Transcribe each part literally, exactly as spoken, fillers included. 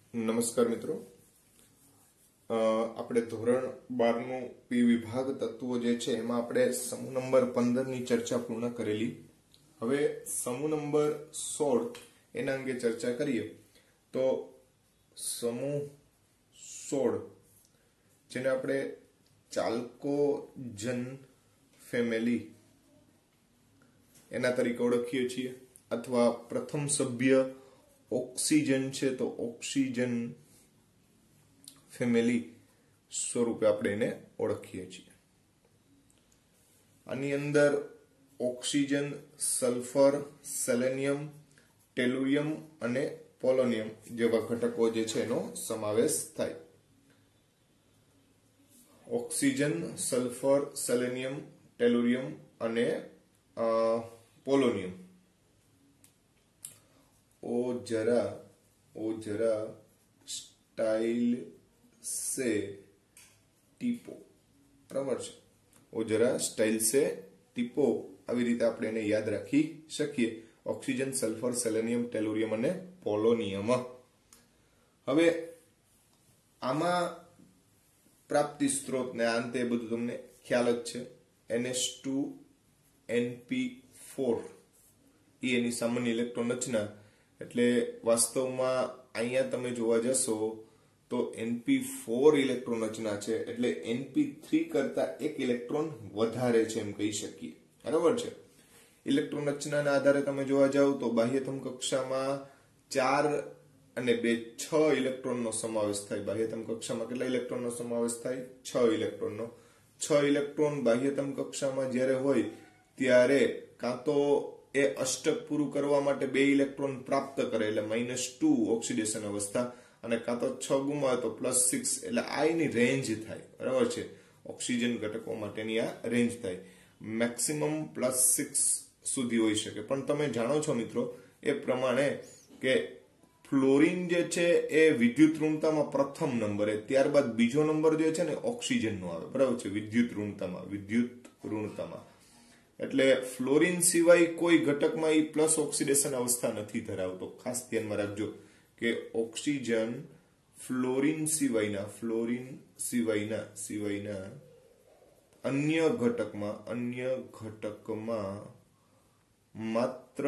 નમસ્કાર મિત્રો, આપણે ધોરણ બાર નું પી વિભાગ તત્વો જે છે એમાં આપણે સમૂહ નંબર પંદર ની ચર્ચા પૂર્ણ કરેલી. હવે સમૂહ નંબર સોળ એના અંગે ચર્ચા કરીએ તો સમૂહ સોળ જેને આપણે ચાલ્કોજન ફેમિલી એના તરીકે ઓળખીએ છીએ, અથવા પ્રથમ સભ્ય ઓક્સિજન છે તો ઓક્સિજન ફેમિલી સ્વરૂપે આપણે એને ઓળખીએ છીએ. આની અંદર ઓક્સિજન, સલ્ફર, સેલેનિયમ, ટેલુરિયમ અને પોલોનિયમ જેવા ઘટકો જે છે એનો સમાવેશ થાય. ઓક્સિજન, સલ્ફર, સેલેનિયમ, ટેલુરિયમ અને પોલોનિયમ. ओ जरा ओ जरा स्टाइल से ટીપો, બરાબર છે. ઓ જરા સ્ટાઇલ સે ટીપો, આવી રીતે આપણે એને યાદ રાખી શકીએ. ઓક્સિજન, સલ્ફર, સેલેનિયમ, ટેલુરિયમ અને પોલોનિયમ. હવે આમાં પ્રાપ્તિ સ્ત્રોત ને અંતે બધું તમને ખ્યાલ જ છે. N H two N P four એ એની સામાન્ય ઇલેક્ટ્રોન રચના. એટલે વાસ્તવમાં અહીંયા તમે જોવા જશો તો એન પી ફોર ઇલેક્ટ્રોન રચના છે, એટલે એન પી થ્રી કરતા એક ઇલેક્ટ્રોન વધારે છે એમ કહી શકીએ, બરાબર છે. ઇલેક્ટ્રોન રચનાના આધારે તમે જોવા જાવ તો બાહ્યતમ કક્ષામાં ચાર અને બે છ ઇલેક્ટ્રોનનો સમાવેશ થાય. બાહ્યતમ કક્ષામાં કેટલા ઇલેક્ટ્રોનનો સમાવેશ થાય? છ ઇલેક્ટ્રોનનો. છ ઇલેક્ટ્રોન બાહ્યતમ કક્ષામાં જ્યારે હોય ત્યારે કાં તો એ અષ્ટક પૂરું કરવા માટે બે ઇલેક્ટ્રોન પ્રાપ્ત કરે એટલે માઇનસ ટુ ઓક્સિડેશન અવસ્થા, અને કાં તો છ ગુમાવે તો પ્લસ સિક્સ, એટલે આ એની રેન્જ થાય, બરાબર છે. ઓક્સિજન ઘટકો માટેની આ રેન્જ થાય. મેક્સિમમ પ્લસ સિક્સ સુધી હોઈ શકે. પણ તમે જાણો છો મિત્રો એ પ્રમાણે કે ફ્લોરિન જે છે એ વિદ્યુત ઋણતામાં પ્રથમ નંબરે, ત્યારબાદ બીજો નંબર જે છે ને ઓક્સિજનનો આવે, બરાબર છે, વિદ્યુત ઋણતામાં વિદ્યુત ઋણતામાં. એટલે ફ્લોરિન સિવાય કોઈ ઘટકમાં એ પ્લસ ઓક્સિડેશન અવસ્થા નથી ધરાવતો. ખાસ ધ્યાનમાં રાખજો કે ઓક્સિજન ફ્લોરિન સિવાયના ફ્લોરિન સિવાયના સિવાયના અન્ય ઘટકમાં અન્ય ઘટકમાં માત્ર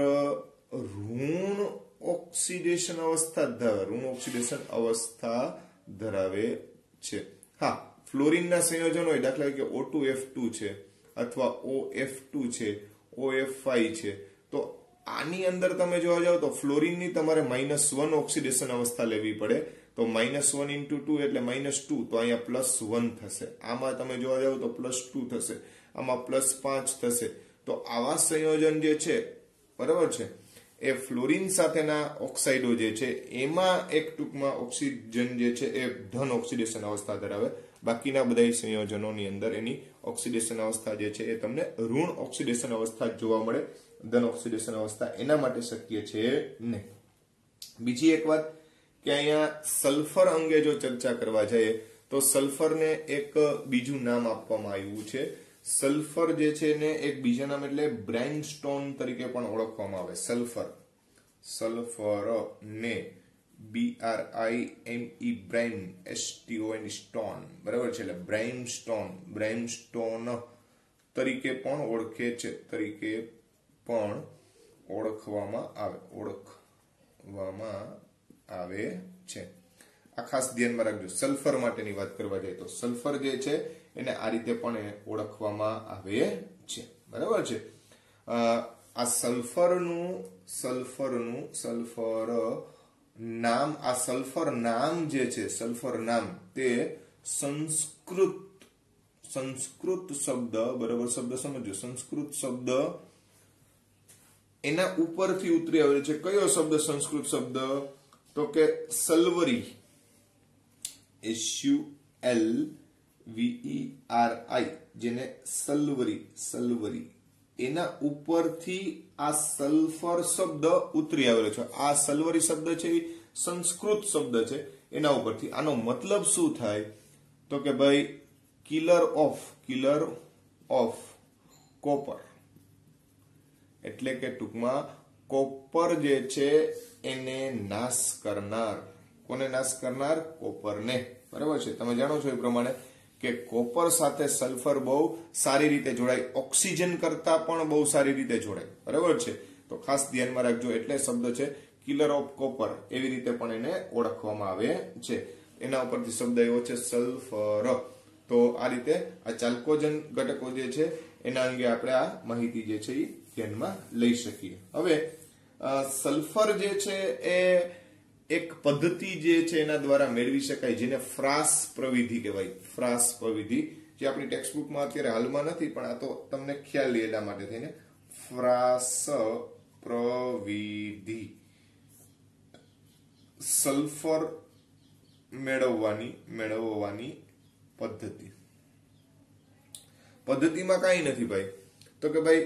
ઋણ ઓક્સિડેશન અવસ્થા ધરાવે ઋણ ઓક્સિડેશન અવસ્થા ધરાવે છે. હા, ફ્લોરિનના સંયોજનો હોય, દાખલા કે ઓ ટુ એફ ટુ છે અથવા ઓ એફ ટુ છે, ઓ એફ ફાઈવ છે, તો આની અંદર તમે જોવા જાવ તો ફ્લોરિનની તમારે માઇનસ વન ઓક્સિડેશન અવસ્થા લેવી પડે. તો માઇનસ વન ઇન્ટુ ટુ એટલે માઇનસ ટુ, તો અહીંયા પ્લસ વન થશે. આમાં તમે જોવા જાવ તો પ્લસ ટુ થશે, આમાં પ્લસ પાંચ થશે. તો આવા સંયોજન જે છે, બરાબર છે, એ ફ્લોરિન સાથેના ઓક્સાઇડો જે છે એમાં એક ટૂંકમાં ઓક્સિજન જે છે એ ધન ઓક્સિડેશન અવસ્થા ધરાવે. બાકીના બધા સંયોજનોની અંદર એની ઓક્સિડેશન અવસ્થા જે છે એ તમને ઋણ ઓક્સિડેશન અવસ્થા જોવા મળે. ધન ઓક્સિડેશન અવસ્થા એના માટે શક્ય છે નહીં. બીજી એક વાત કે અહીંયા સલ્ફર અંગે જો ચર્ચા કરવા જઈએ તો સલ્ફરને એક બીજું નામ આપવામાં આવ્યું છે. સલ્ફર જે છે ને એક બીજા નામ એટલે બ્રાઇમસ્ટોન તરીકે પણ ઓળખવામાં આવે. સલ્ફર સલ્ફર ને B R I M E brime S T O N stone, બરાબર છે, એટલે બ્રાઇમસ્ટોન બ્રાઇમસ્ટોન તરીકે પણ ઓળખે છે તરીકે પણ ઓળખવામાં આવે ઓળખવામાં આવે છે. આ ખાસ ધ્યાનમાં રાખજો. સલ્ફર માટેની વાત કરવા જાય તો સલ્ફર જે છે એને આ રીતે પણ ઓળખવામાં આવે છે, બરાબર છે. આ સલ્ફરનું સલ્ફરનું સલ્ફર નામ આ સલ્ફર નામ જે છે સલ્ફર નામ તે સંસ્કૃત સંસ્કૃત શબ્દ, બરાબર, શબ્દ સમજો, સંસ્કૃત શબ્દ એના ઉપરથી ઉતરી આવે છે. કયો શબ્દ સંસ્કૃત શબ્દ? તો કે સલ્વરી, S U L V E R I, જેને સલ્વરી સલ્વરી એના ઉપરથી આ સલ્ફર શબ્દ ઉતરી આવેલો છે. આ સલ્વરી શબ્દ છે એ સંસ્કૃત શબ્દ છે, એના ઉપરથી. આનો મતલબ શું થાય? તો કે ભાઈ killer of killer of copper, એટલે કે ટૂંકમાં કોપર જે છે એને નાશ કરનાર કોને નાશ કરનાર? કોપરને. બરાબર છે. તમે જાણો છો એ પ્રમાણે કે કોપર સાથે સલ્ફર બહુ સારી રીતે જોડાય, ઓક્સિજન કરતા પણ બહુ સારી રીતે જોડાય. બરાબર છે. તો ખાસ ધ્યાનમાં રાખજો. એટલે શબ્દ છે કિલર ઓફ કોપર, એવી રીતે પણ એને ઓળખવામાં આવે છે. એના ઉપરથી શબ્દ એવો છે સલ્ફર. તો આ રીતે આ ચાલ્કોજન ઘટકો જે છે એના અંગે આપણે આ માહિતી જે છે એ ધ્યાનમાં લઈ શકીએ. હવે સલ્ફર જે છે એ એક પદ્ધતિ જે છે એના દ્વારા મેળવી શકાય, જેને ફ્રાસ પ્રવિધિ કહેવાય. ફ્રાસ પ્રવિધિ જે આપણી ટેક્સ્ટબુકમાં અત્યારે હાલમાં નથી, પણ આ તો તમને ખ્યાલ લે એટલા માટે થઈને ફ્રાસ પ્રવિધિ. સલ્ફર મેળવવાની મેળવવાની પદ્ધતિ. પદ્ધતિમાં કઈ નથી ભાઈ, તો કે ભાઈ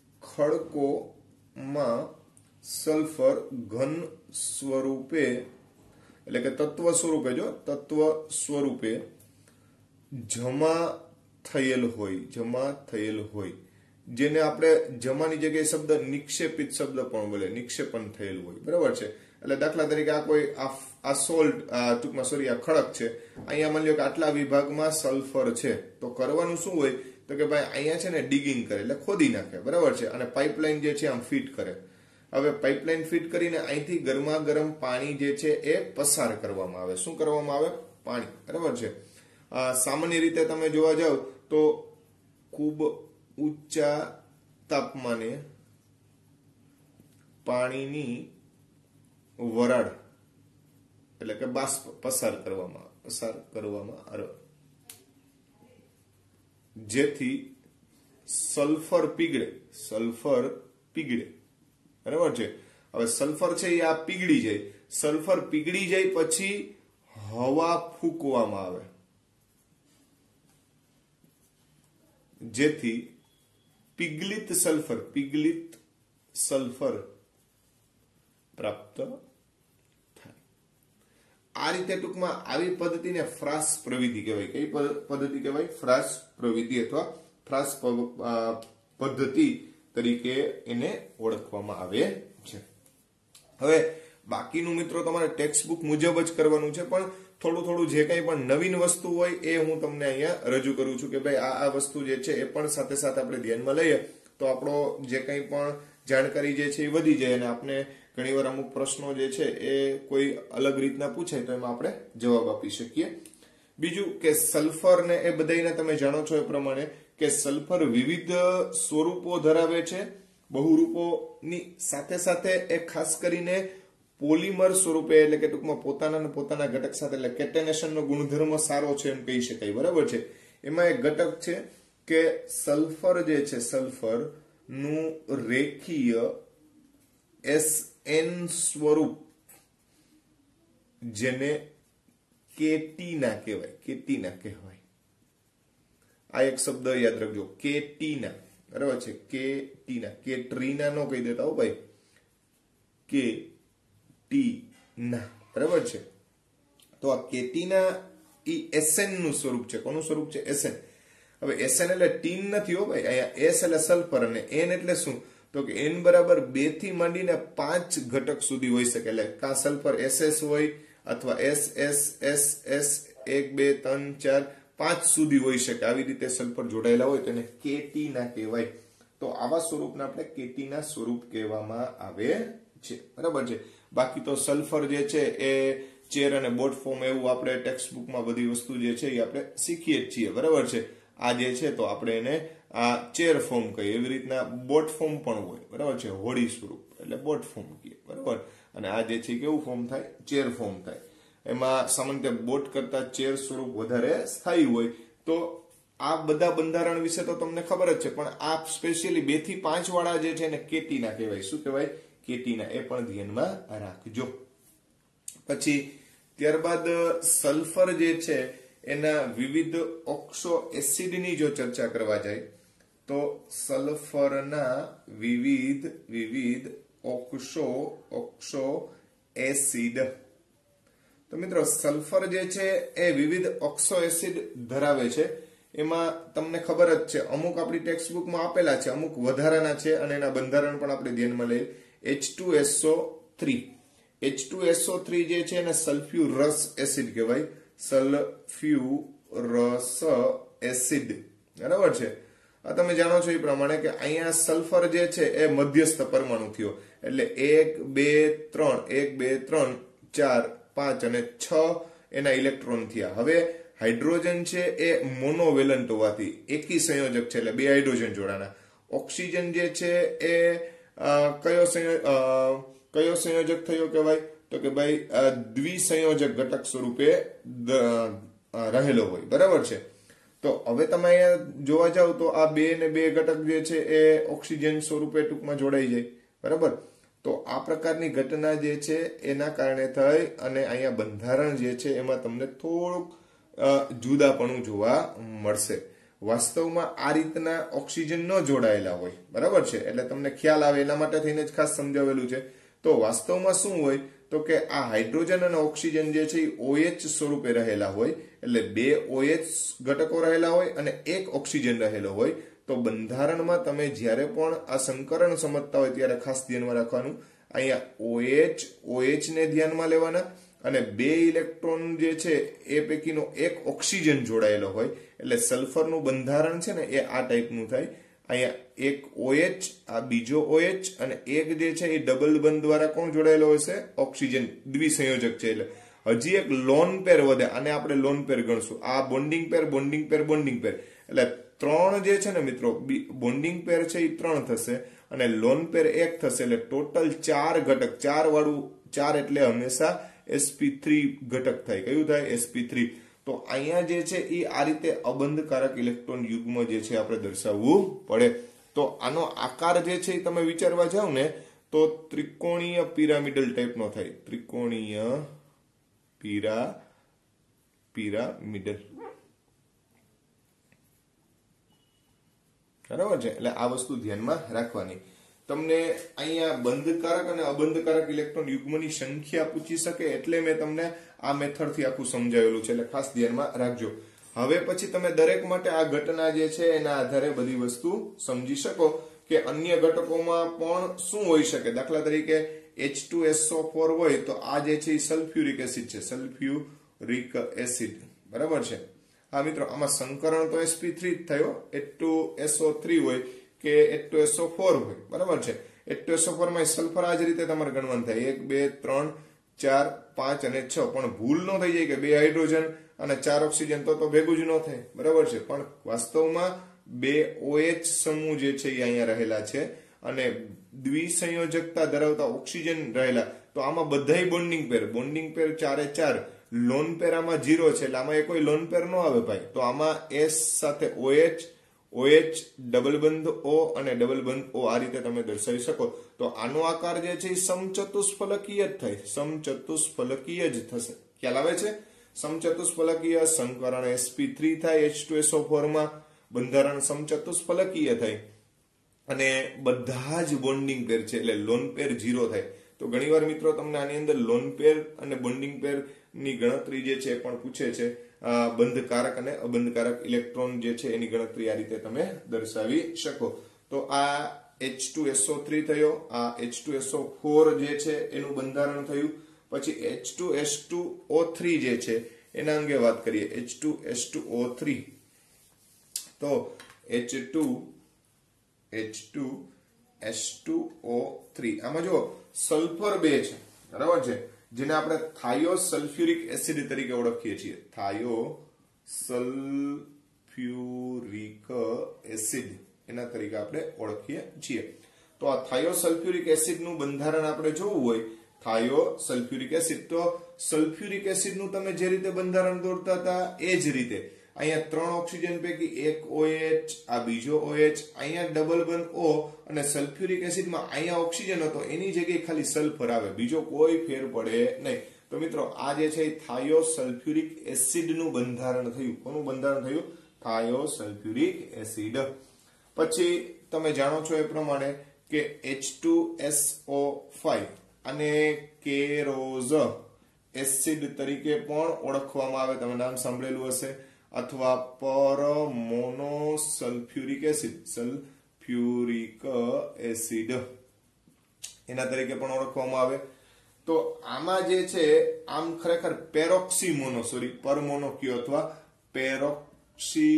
ખડકોમાં સલ્ફર ઘન સ્વરૂપે, એટલે કે તત્વ સ્વરૂપે, જો તત્વ સ્વરૂપે જમા થયેલ હોય, જમા થયેલ હોય, જેને આપણે જમાની જગ્યાએ શબ્દ નિક્ષેપિત શબ્દ પણ બોલે, નિક્ષેપણ થયેલ હોય. બરાબર છે. એટલે દાખલા તરીકે આ કોઈ આ સોલ્ટ ટૂંકમાં સોરી આ ખડક છે, અહીંયા માની લો કે આટલા વિભાગમાં સલ્ફર છે, તો કરવાનું શું હોય, તો કે ભાઈ અહીંયા છે ને ડિગિંગ કરે, એટલે ખોદી નાખે. બરાબર છે. અને પાઇપલાઇન જે છે આમ ફિટ કરે. હવે પાઇપલાઇન ફિટ કરીને અહીંથી ગરમા ગરમ પાણી જે છે એ પસાર કરવામાં આવે. શું કરવામાં આવે? પાણી. બરાબર છે. સામાન્ય રીતે તમે જોવા જાવ તો ખૂબ ઊંચા તાપમાને પાણીની વરાળ એટલે કે બાષ્પ પસાર કરવામાં પસાર કરવામાં આવે, જેથી સલ્ફર પીગળે. સલ્ફર પીગળે. બરાબર છે. હવે સલ્ફર છે એ આ પીગળી જાય. સલ્ફર પીગળી જાય પછી હવા ફૂંકવામાં આવે, જેથી પીગલિત સલ્ફર પીગલિત સલ્ફર પ્રાપ્ત થાય. આ રીતે ટૂંકમાં આવી પદ્ધતિને ફ્રાસ પ્રવિધિ કહેવાય. કઈ પદ્ધતિ કહેવાય? ફ્રાસ પ્રવિધિ અથવા ફ્રાસ પદ્ધતિ તરીકે એને ઓળખવામાં આવે છે. હવે બાકીનું મિત્રો તમારે ટેક્સ્ટ બુક મુજબ જ કરવાનું છે, પણ થોડું થોડું જે કંઈ પણ નવીન વસ્તુ હોય એ હું તમને અહીંયા રજૂ કરું છું કે ભાઈ આ આ વસ્તુ જે છે એ પણ સાથે સાથે આપણે ધ્યાનમાં લઈએ તો આપણો જે કંઈ પણ જાણકારી જે છે એ વધી જાય, અને આપણે ઘણીવાર અમુક પ્રશ્નો જે છે એ કોઈ અલગ રીતના પૂછાય તો એમાં આપણે જવાબ આપી શકીએ. બીજું કે સલ્ફર ને એ બધાને તમે જાણો છો એ પ્રમાણે કે સલ્ફર વિવિધ સ્વરૂપો ધરાવે છે. બહુરૂપોની સાથે સાથે એ ખાસ કરીને પોલિમર સ્વરૂપે, એટલે કે ટૂંકમાં પોતાના પોતાના ઘટક સાથે, એટલે કેટેનેશનનો ગુણધર્મ સારો છે એમ કહી શકાય. બરાબર છે. એમાં એક ઘટક છે કે સલ્ફર જે છે સલ્ફર નું રેખીય એસ એન સ્વરૂપ, જેને કેટીના કહેવાય. કેટીના કહેવાય. આ એક શબ્દ યાદ રાખજો, કેટીના. બરાબર છે. કેટીના. કેટ્રીના નો કહી દેતા હો ભાઈ, કે ટીના. બરાબર છે. તો આ કેટીના ઈ એસએન નું સ્વરૂપ છે. કોનું સ્વરૂપ છે? એસએન. હવે એસએન એટલે ટીન નથી હો ભાઈ. અહીંયા એસ એટલે સલ્ફર અને એન એટલે શું, તો કે એન બરાબર બે થી માંડીને પાંચ ઘટક સુધી હોઈ શકે. એટલે કા સલ્ફર એસએસ હોય અથવા એસ એસ એસ એસ એક બે ત્રણ ચાર પાંચ સુધી હોઈ શકે. આવી રીતે સલ્ફર જોડાયેલા હોય તેને કેટીના કહેવાય. તો આવા સ્વરૂપને આપણે કેટીના સ્વરૂપ કહેવામાં આવે છે. બરાબર છે. બાકી તો સલ્ફર જે છે એ ચેર અને બોટ ફોર્મ એવું આપણે ટેક્સ્ટ બુકમાં બધી વસ્તુ જે છે એ આપણે શીખીએ જ છીએ. બરાબર છે. આ જે છે તો આપણે એને આ ચેર ફોર્મ કહીએ. એવી રીતના બોટ ફોર્મ પણ હોય. બરાબર છે. હોડી સ્વરૂપ એટલે બોટ ફોર્મ કહીએ. બરાબર. અને આ જે છે કેવું ફોર્મ થાય? ચેર ફોર્મ થાય. એમાં સામાન્ય બોટ કરતા ચેર સ્વરૂપ વધારે સ્થાયી હોય. તો આ બધા બંધારણ વિશે તો તમને ખબર જ છે, પણ આ સ્પેશિયલી બે થી પાંચ વાળા જે છે એને કેટીના કહેવાય. શું કહેવાય? કેટીના. એ પણ ધ્યાનમાં રાખજો. પછી ત્યારબાદ સલ્ફર જે છે એના વિવિધ ઓક્સો એસિડની જો ચર્ચા કરવા જાય તો સલ્ફરના વિવિધ વિવિધ ઓક્સો ઓક્સો એસિડ. તો મિત્રો સલ્ફર જે છે એ વિવિધ ઓક્સો એસિડ ધરાવે છે. એમાં તમને ખબર જ છે અમુક આપણી ટેક્સ્ટ બુકમાં આપેલા છે, અમુક વધારાના છે, અને એના બંધારણ પણ આપણે ધ્યાનમાં લઈએ. H two S O three H two S O three જે છે એને સલ્ફ્યુરસ એસિડ કહેવાય, સલ્ફ્યુરસ એસિડ, બરાબર છે। આ તમે જાણો છો એ પ્રમાણે કે અહીંયા સલ્ફર જે છે એ મધ્યસ્થ પરમાણુ થયો, એટલે એક બે ત્રણ એક બે ત્રણ ચાર પાંચ અને છ એના ઇલેક્ટ્રોન થયા। હવે હાઇડ્રોજન છે એ મોનોવેલન્ટ હોવાથી એકી સંયોજક છે, એટલે બે હાઇડ્રોજન જોડાણા। ઓક્સિજન જે છે એ કયો સંયોજક કયો સંયોજક થયો કહેવાય તો કે ભાઈ દ્વિસંયોજક ઘટક સ્વરૂપે રહેલો હોય, બરાબર છે। તો હવે તમે અહીંયા જોવા જાવ તો આ બે ને બે ઘટક જે છે એ ઓક્સિજન સ્વરૂપે ટૂંકમાં જોડાઈ જાય, બરાબર। તો આ પ્રકારની ઘટના જે છે એના કારણે થઈ અને અહીંયા બંધારણ જે છે એમાં તમને થોડુંક જુદાપણું જોવા મળશે। વાસ્તવમાં આ રીતના ઓક્સિજન ન જોડાયેલા હોય, બરાબર છે, એટલે તમને ખ્યાલ આવે એના માટે થઈને જ ખાસ સમજાવેલું છે। તો વાસ્તવમાં શું હોય તો કે આ હાઇડ્રોજન અને ઓક્સિજન જે છે એ ઓએચ સ્વરૂપે રહેલા હોય, એટલે બે ઓએચ ઘટકો રહેલા હોય અને એક ઓક્સિજન રહેલો હોય। તો બંધારણમાં તમે જ્યારે પણ આ સંકરણ સમજતા હોય ત્યારે ખાસ ધ્યાનમાં રાખવાનું, અહીંયા ઓએચ ઓએચ ને ધ્યાનમાં લેવાના અને બે ઇલેક્ટ્રોન જે છે એ પૈકીનો એક ઓક્સિજન જોડાયેલો હોય, એટલે સલ્ફરનું બંધારણ છે ને એ આ ટાઈપનું થાય। અહીંયા એક ઓએચ, આ બીજો ઓએચ અને એક જે છે એ ડબલ બંધ દ્વારા કોણ જોડાયેલો હશે? ઓક્સિજન, દ્વિસંયોજક છે, એટલે હજી એક લોન પેર વધે, આને આપણે લોન પેર ગણશું। આ bonding pair bonding pair bonding pair, એટલે ત્રણ જે છે ને મિત્રો બોન્ડિંગ પેર છે એ ત્રણ થશે અને લોન પેર એક થશે, એટલે ટોટલ ચાર ઘટક, ચાર વાળું ચાર એટલે હંમેશા એસપી થ્રી ઘટક થાય। કયું થાય? Sp three. તો અહીંયા જે છે એ આ રીતે અબંધકારક ઇલેક્ટ્રોન યુગ્મ જે છે આપણે દર્શાવવું પડે। તો આનો આકાર જે છે તમે વિચારવા જાવ ને તો ત્રિકોણીય પિરામિડલ ટાઈપનો થાય, ત્રિકોણીય પીરા પિરામિડલ, બરાબર છે। એટલે આ વસ્તુ ધ્યાનમાં રાખવાની। તમને અહીંયા બંધકારક અને અબંધકારક ઇલેક્ટ્રોન યુગ્મની સંખ્યા પૂછી શકે એટલે મેં તમને આ મેથડથી આખું સમજાવેલું છે, એટલે ખાસ ધ્યાનમાં રાખજો। હવે પછી તમે દરેક માટે આ ઘટના જે છે એના આધારે બધી વસ્તુ સમજી શકો કે અન્ય ઘટકોમાં પણ શું હોઈ શકે। દાખલા તરીકે H two S O four હોય તો આ જે છે એ સલ્ફ્યુરિક એસિડ છે, સલ્ફ્યુરિક એસિડ, બરાબર છે। હા મિત્રો, આમાં સંકરણ તો એસપી થ્રી જ થયો, H two S O three હોય કે H two S O four હોય, બરાબર છે। H two S O four માં સલ્ફર આ જ રીતે તમારે ગણવાનું થાય, એક બે ત્રણ ચાર પાંચ અને છ, પણ ભૂલ ન થઈ જાય કે બે હાઇડ્રોજન અને ચાર ઓક્સિજન તો તો ભેગું જ ન થાય, બરાબર છે। પણ વાસ્તવમાં બે ઓએચ સમૂહ જે છે એ અહીંયા રહેલા છે અને દ્વિસંયોજકતા ધરાવતા ઓક્સિજન રહેલા, તો આમાં બધાય બોન્ડિંગ પેર, બોન્ડિંગ પેર ચારે ચાર, લોન પેર આમાં જીરો છે, એટલે આમાં એ કોઈ લોન પેર ન આવે ભાઈ। તો આમાં એસ સાથે ઓએચ, ઓએચ ડબલ બંધ ઓ અને ડબલ બંધ ઓ આ રીતે તમે દર્શાવી શકો। તો આનો આકાર જે છે એ સમચતુષ્ફલકીય જ થાય, સમચતુષ્ફલકીય જ થશે, ખ્યાલ આવે છે? સમચતુષ્ફલકીય, સંકરણ એસપી થ્રી થાય H two S O four માં, બંધારણ સમચતુષ્ફલકીય થાય અને બધા જ બોન્ડિંગ પેર છે, એટલે લોન પેર જીરો થાય। તો ઘણીવાર મિત્રો તમને આની અંદર લોન પેર અને બોન્ડિંગ પેર ની ગણતરી જે છે પણ પૂછે છે, બંધકારક અને અબંધકારક ઇલેક્ટ્રોન જે છે એની ગણતરી આ રીતે તમે દર્શાવી શકો। તો આ H two S O three થયો, આ H two S O four જે છે એનું બંધારણ થયું। પછી H two S two O three જે છે એના અંગે વાત કરીએ, H two S two O three, તો H two H two S two O three, આમાં જો સલ્ફર બે છે, બરાબર છે, જેને આપણે થાયો સલ્ફ્યુરિક એસિડ તરીકે ઓળખીએ છીએ, થાયો સલ્ફ્યુરિક એસિડ એના તરીકે આપણે ઓળખીએ છીએ। તો આ થાયો સલ્ફ્યુરિક એસિડ નું બંધારણ આપણે જોવું હોય, થાયો સલ્ફ્યુરિક એસિડ, તો સલ્ફ્યુરિક એસિડ નું તમે જે રીતે બંધારણ દોરતા હતા એ જ રીતે અહીંયા ત્રણ ઓક્સિજન પૈકી એક ઓએચ, આ બીજો ઓએચ, અહીંયા ડબલ બંધ ઓ અને સલ્ફ્યુરિક એસિડમાં અહીંયા ઓક્સિજન હતો એની જગ્યાએ ખાલી સલ્ફર આવે, બીજો કોઈ ફેર પડે નહીં। તો મિત્રો આ જે છે થાયો સલ્ફ્યુરિક એસિડ નું બંધારણ થયું, કોનું બંધારણ થયું? Thio sulphuric acid. પછી તમે જાણો છો એ પ્રમાણે કે H two S O five અને કેરોઝ એસિડ તરીકે પણ ઓળખવામાં આવે, તમે નામ સાંભળેલું હશે, અથવા permono sulphuric acid, sulphuric acid એના તરીકે પણ ઓળખવામાં આવે। તો આમાં જે છે આમ ખરેખર પેરોક્સીમોનો સોરી પરમોનો કયો અથવા પેરોક્સી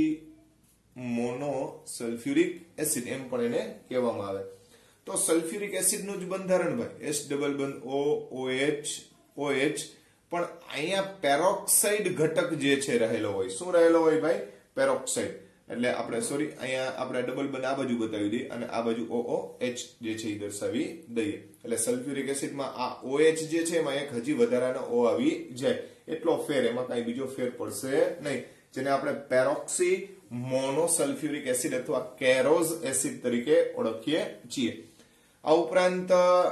મોનો સલ્ફ્યુરિક એસિડ એમ પણ એને કહેવામાં આવે. તો સલ્ફ્યુરિક એસિડ નું જ બંધારણ ભાઈ એસ ડબલ બંધ ઓ ઓએચ ઓએચ પણ અહીંયા પેરોક્સાઇડ ઘટક જે છે રહેલો હોય. શું રહેલો હોય ભાઈ? પેરોક્સાઇડ. એટલે આપણે સોરી અહીંયા આપણે ડબલ બંધ આ બાજુ બતાવી દઈએ અને આ બાજુ ઓઓ એચ જે છે એ દર્શાવી દઈએ. એટલે સલ્ફ્યુરિક એસિડમાં આ ઓએચ જે છે એમાં એક હજી વધારાનો ઓ આવી જાય. એટલો ફેર, એમાં કઈ બીજો ફેર પડશે નહીં, જેને આપણે પેરોક્સી મોનોસલ્ફ્યુરિક એસિડ અથવા કેરોઝ એસિડ તરીકે ઓળખીએ છીએ. આ ઉપરાંત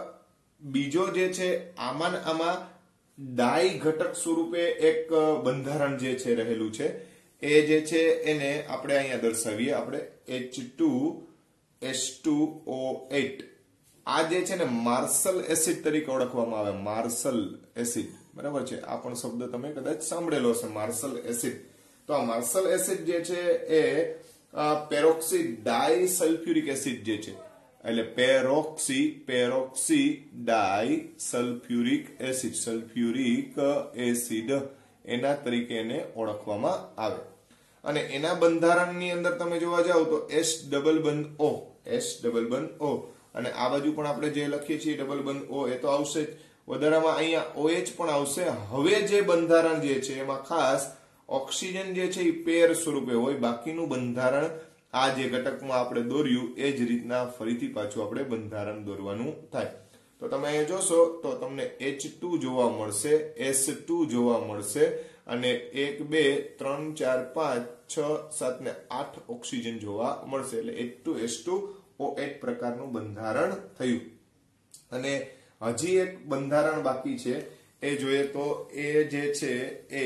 બીજો જે છે આમાં આમાં ડાઈ ઘટક સ્વરૂપે એક બંધારણ જે છે રહેલું છે એ જે છે એને આપણે અહીંયા દર્શાવીએ આપણે H two S two O eight. આ જે છે ને માર્શલ એસિડ તરીકે ઓળખવામાં આવે. માર્શલ એસિડ બરાબર છે. આ પણ શબ્દ તમે કદાચ સાંભળેલો હશે, માર્શલ એસિડ. તો આ માર્શલ એસિડ જે છે એ પેરોક્સી ડાઈ સલ્ફ્યુરિક એસિડ જે છે એટલે peroxy peroxy di sulphuric acid sulphuric acid એના તરીકે એને ઓળખવામાં આવે. અને એના બંધારણની અંદર તમે જોવા જાવ તો એસ ડબલ બંધ ઓ એસ ડબલ બંધ ઓ અને આ બાજુ પણ આપણે જે લખીએ છીએ ડબલ બંધ ઓ એ તો આવશે જ. વધારામાં અહીંયા ઓએચ પણ આવશે. હવે જે બંધારણ જે છે એમાં ખાસ ઓક્સિજન જે છે એ પેર સ્વરૂપે હોય. બાકીનું બંધારણ આ જે ઘટકમાં આપણે દોર્યું એ જ રીતના ફરીથી પાછું આપણે બંધારણ દોરવાનું થાય. તો તમે અહીંયા જોશો તો તમને એચ ટુ જોવા મળશે, એસ ટુ જોવા મળશે અને એક બે ત્રણ ચાર પાંચ છ સાત ને આઠ ઓક્સિજન જોવા મળશે. એટલે H two S two O eight પ્રકારનું બંધારણ થયું. અને હજી એક બંધારણ બાકી છે એ જોઈએ તો એ જે છે એ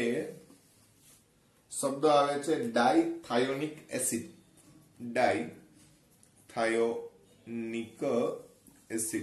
શબ્દ આવે છે ડાઈથાયોનિક એસિડ. ડાઈથાયોનિક એસિડ.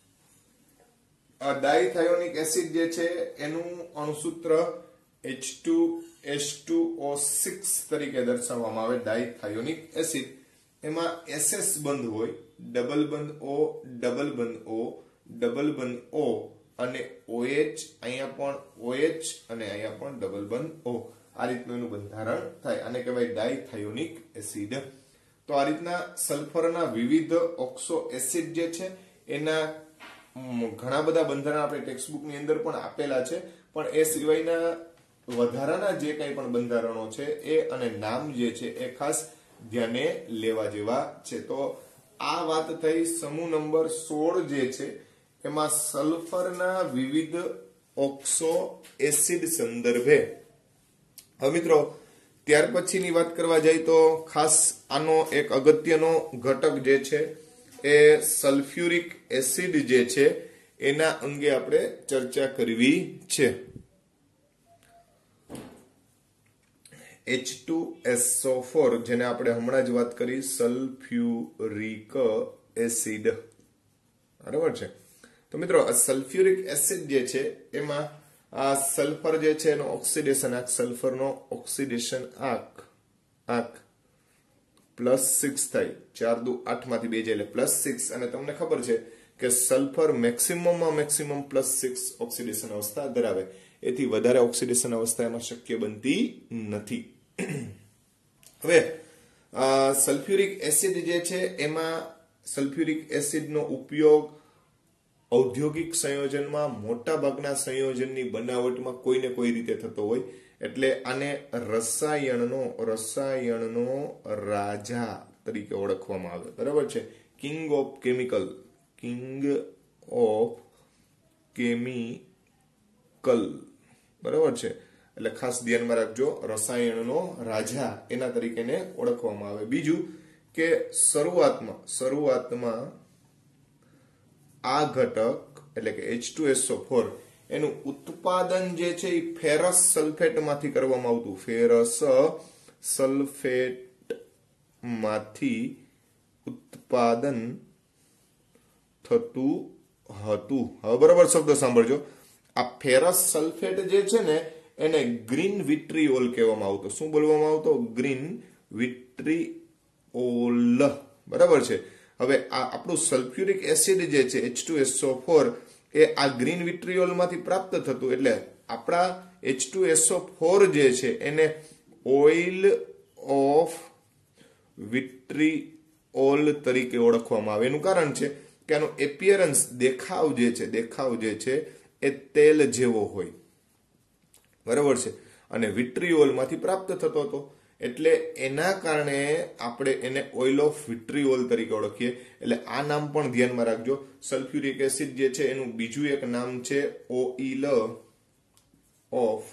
આ ડાઈથાયોનિક એસિડ જે છે એનું અણુસૂત્ર H two S two O six તરીકે દર્શાવવામાં આવે. ડાઈથાયોનિક એસિડ એમાં એસએસ બંધ હોય, ડબલ બંધ ઓ ડબલ બંધ ઓ ડબલ બંધ ઓ અને ઓએચ, અહીંયા પણ ઓએચ અને અહીંયા પણ ડબલ બંધ ઓ. આ રીતનું એનું બંધારણ થાય. આને કહેવાય ડાઈથાયોનિક એસિડ. તો આ રીતના સલ્ફરના વિવિધ ઓક્સો એસિડ જે છે એના ઘણા બધા બંધારણ આપણે ટેક્સ્ટબુક ની અંદર પણ આપેલા છે, પણ એ સિવાયના વધારાના જે કંઈ પણ બંધારણો છે એ અને નામ જે છે એ ખાસ ધ્યાને લેવા જેવા છે. તો આ વાત થઈ સમૂહ નંબર સોળ જે છે એમાં સલ્ફરના વિવિધ ઓક્સો એસિડ સંદર્ભે. હવે મિત્રો ત્યાર પછીની વાત કરવા જાય તો ખાસ આનો એક અગત્યનો ઘટક જે છે એ સલ્ફ્યુરિક એસિડ જે છે એના અંગે આપણે ચર્ચા કરવી છે. H two S O four જેને આપણે હમણાં જ વાત કરી સલ્ફ્યુરિક એસિડ બરાબર છે. તો મિત્રો આ સલ્ફ્યુરિક એસિડ જે છે એમાં આ સલ્ફર જે છે એનો ઓક્સિડેશન આંક સલ્ફરનો ઓક્સિડેશન આંક આંક પ્લસ સિક્સ થાય. ચાર દુ આઠ માંથી બે જાય એટલે પ્લસ સિક્સ. અને તમને ખબર છે કે સલ્ફર મેક્સિમમમાં મેક્સિમમ પ્લસ સિક્સ ઓક્સિડેશન અવસ્થા ધરાવે. એથી વધારે ઓક્સિડેશન અવસ્થા એમાં શક્ય બનતી નથી. હવે સલ્ફ્યુરિક એસિડ જે છે એમાં સલ્ફ્યુરિક એસિડનો ઉપયોગ ઔદ્યોગિક સંયોજનમાં મોટા ભાગના સંયોજનની બનાવટમાં કોઈને કોઈ રીતે થતો હોય. એટલે આને રસાયણનો રસાયણનો રાજા તરીકે ઓળખવામાં આવે. બરાબર છે. King of chemical king of chemical બરાબર છે. એટલે ખાસ ધ્યાનમાં રાખજો, રસાયણનો રાજા એના તરીકે ઓળખવામાં આવે. બીજું કે શરૂઆતમાં શરૂઆતમાં આ ઘટક એટલે કે H two S O four એનું ઉત્પાદન જે છે એ ફેરસ સલ્ફેટ માંથી કરવામાં આવતું. ફેરસ સલ્ફેટ માંથી ઉત્પાદન થતું હતું. હવે બરાબર શબ્દ સાંભળજો. આ ફેરસ સલ્ફેટ જે છે ને એને ગ્રીન વિટ્રીઓલ કહેવામાં આવતો. શું બોલવામાં આવતો? Green vitriol. બરાબર છે. હવે આ આપણું સલ્ફ્યુરિક એસિડ જે છે H two S O four એ આ ગ્રીન વિટ્રિયોલમાંથી પ્રાપ્ત થતું, એટલે આપણા H two S O four જે છે એને ઓઇલ ઓફ વિટ્રિયોલ તરીકે ઓળખવામાં આવે. એનું કારણ છે કે આનો એપિયરન્સ, દેખાવ જે છે દેખાવ જે છે એ તેલ જેવો હોય, બરાબર છે, અને વિટ્રિયોલમાંથી પ્રાપ્ત થતો હતો, એટલે એના કારણે આપણે એને ઓઇલ ઓફ વિટ્રિયોલ તરીકે ઓળખીએ. એટલે આ નામ પણ ધ્યાનમાં રાખજો. સલ્ફ્યુરિક એસિડ જે છે એનું બીજું એક નામ છે ઓઇલ ઓફ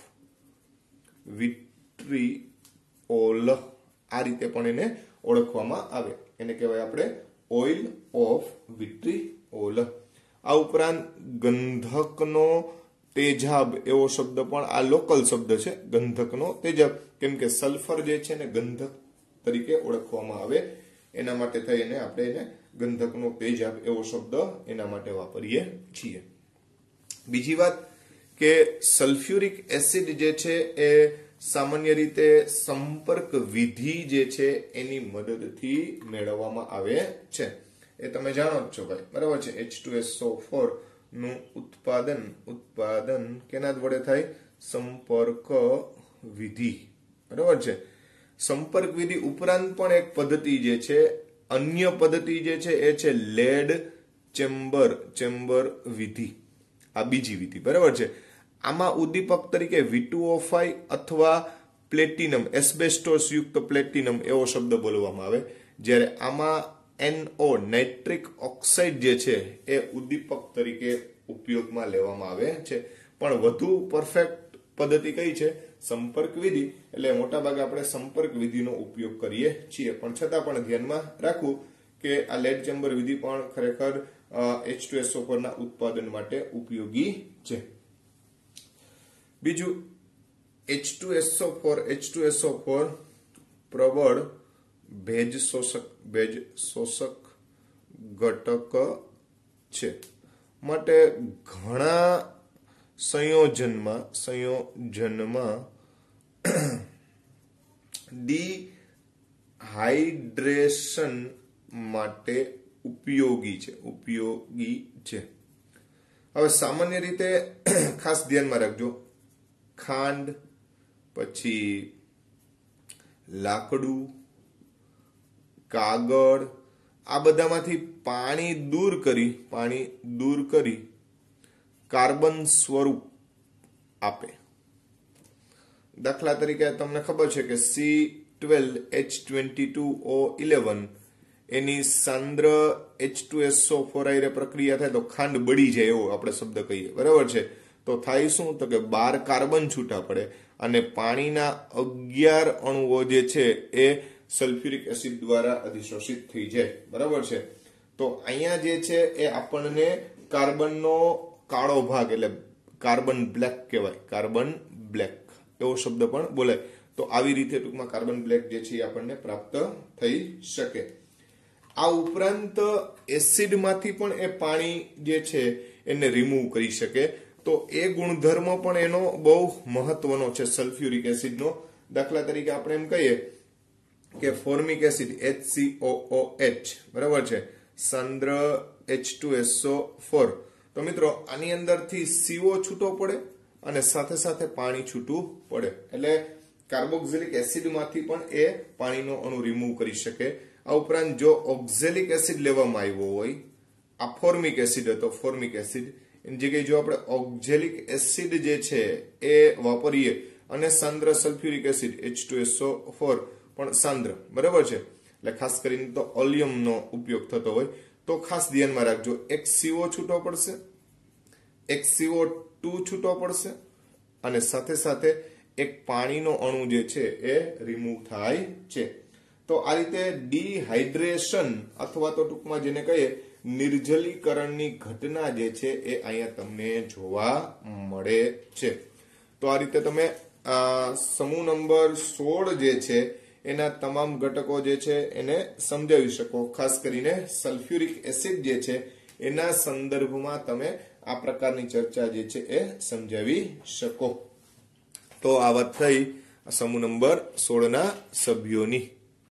વિટ્રિયોલ. આ રીતે પણ એને ઓળખવામાં આવે, એને કહેવાય આપણે ઓઇલ ઓફ વિટ્રિયોલ. આ ઉપરાંત ગંધકનો તેજાબ એવો શબ્દ પણ આ લોકલ શબ્દ છે, ગંધકનો તેજાબ, કેમ કે સલ્ફર જે છે ને ગંધક તરીકે ઓળખવામાં આવે, એના માટે થઈને આપણે એને ગંધકનો તેજાબ એવો શબ્દ એના માટે વાપરીએ છીએ. બીજી વાત કે સલ્ફ્યુરિક એસિડ જે છે એ સામાન્ય રીતે સંપર્ક વિધિ જે છે એની મદદથી મેળવવામાં આવે છે. એ તમે જાણો જ છો ભાઈ, બરાબર છે. H two S O four નું ઉત્પાદન ઉત્પાદન કેના વડે થાય? સંપર્ક વિધિ, બરાબર છે. સંપર્ક વિધિ ઉપરાંત પણ એક પદ્ધતિ જે છે, અન્ય પદ્ધતિ જે છે એ છે લેડ ચેમ્બર ચેમ્બર વિધિ. આ બીજી વિધિ, બરાબર છે. આમાં ઉદ્દીપક તરીકે વી ટુ ઓ ફાઈવ અથવા પ્લેટિનમ, એસ્બેસ્ટોસ યુક્ત પ્લેટિનમ એવો શબ્દ બોલવામાં આવે, જ્યારે આમાં એન ઓ નાઇટ્રિક ઓક્સાઇડ જે છે એ ઉદ્દીપક તરીકે ઉપયોગમાં લેવામાં આવે છે. પણ વધુ પરફેક્ટ પદ્ધતિ કઈ છે? સંપર્ક વિધિ. એટલે મોટા ભાગે આપણે સંપર્ક વિધિનો ઉપયોગ કરીએ છીએ, પણ છતાં પણ ધ્યાનમાં રાખવું કે આ લેડ ચેમ્બર વિધિ પણ ખરેખર H two S O four ના ઉત્પાદન માટે ઉપયોગી છે. બીજું H two S O four H two S O four પ્રબળ ભેજ શોષક ભેજ શોષક ઘટક છે, માટે ઘણા સંયોજનમાં સંયોજનમાં ડિહાઇડ્રેશન માટે ઉપયોગી છે ઉપયોગી છે. હવે સામાન્ય રીતે ખાસ ધ્યાનમાં રાખજો, ખાંડ, પછી લાકડું, કાગળ, આ બધામાંથી પાણી દૂર કરી પાણી દૂર કરી કાર્બન સ્વરૂપ આપે. દાખલા તરીકે તમને ખબર છે કે C twelve H twenty two O eleven એની સાંદ્ર H two S O four હારે પ્રક્રિયા થાય તો ખાંડ બળી જાય એવો આપણે શબ્દ કહીએ, બરાબર છે. તો થાય શું? તો કે બાર કાર્બન છૂટા પડે અને પાણીના અગિયાર અણુઓ જે છે એ સલ્ફ્યુરિક એસિડ દ્વારા અધિશોષિત થઈ જાય, બરાબર છે. તો અહીંયા જે છે એ આપણને કાર્બનનો કાળો ભાગ એટલે કાર્બન બ્લેક કહેવાય, કાર્બન બ્લેક એવો શબ્દ પણ બોલાય. તો આવી રીતે ટૂંકમાં કાર્બન બ્લેક જે છે એ આપણને પ્રાપ્ત થઈ શકે. આ ઉપરાંત એસિડમાંથી પણ એ પાણી જે છે એને રિમૂવ કરી શકે, તો એ ગુણધર્મ પણ એનો બહુ મહત્વનો છે સલ્ફ્યુરિક એસિડનો. દાખલા તરીકે આપણે એમ કહીએ કે formic acid H C O O H, બરાબર છે, સાંદ્ર H two S O four. તો મિત્રો આની અંદરથી સીઓ છૂટો પડે અને સાથે સાથે પાણી છૂટું પડે, એટલે કાર્બોક્સિલિક એસિડમાંથી પણ એ પાણીનો અણુ રિમૂવ કરી શકે. આ ઉપરાંત જો ઓક્ઝેલિક એસિડ લેવામાં આવ્યો હોય, આ ફોર્મિક એસિડ હતો, ફોર્મિક એસિડ એની જગ્યાએ જો આપણે ઓક્ઝેલિક એસિડ જે છે એ વાપરીએ અને સાંદ્ર sulphuric acid H two S O four પણ સાંદ્ર, બરાબર છે, એટલે ખાસ કરીને તો ઓલિયમનો ઉપયોગ થતો હોય, તો ખાસ ધ્યાનમાં રાખજો, એક સીઓ છૂટો પડશે, એક સીઓ ટુ છૂટો પડશે અને સાથે સાથે એક પાણીનો અણુ જે છે એ રિમૂવ થાય છે. તો આ રીતે ડિહાઇડ્રેશન અથવા તો ટૂંકમાં જેને કહીએ નિર્જલીકરણની ઘટના જે છે એ અહીંયા તમને જોવા મળે છે. તો આ રીતે તમે સમૂહ નંબર સોળ જે છે એના તમામ ઘટકો જે છે એને સમજાવી શકો. ખાસ કરીને સલ્ફ્યુરિક એસિડ જે છે એના સંદર્ભમાં તમે આ પ્રકારની ચર્ચા જે છે એ સમજાવી શકો. તો આ વાત થઈ સમૂહ નંબર સોળ ના સભ્યોની.